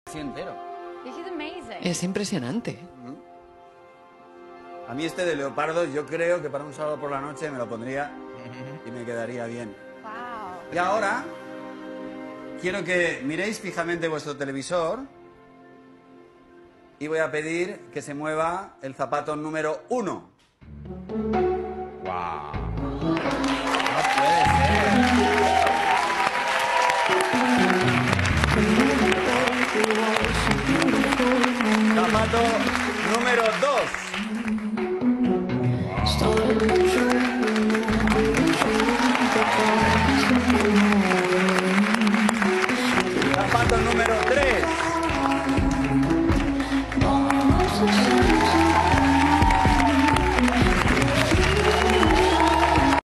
entero. Es impresionante. A mí este de leopardo, yo creo que para un sábado por la noche me lo pondría y me quedaría bien. Wow. Y ahora, quiero que miréis fijamente vuestro televisor y voy a pedir que se mueva el zapato número 1. ¡Wow! No puede ser. Zapato número 2.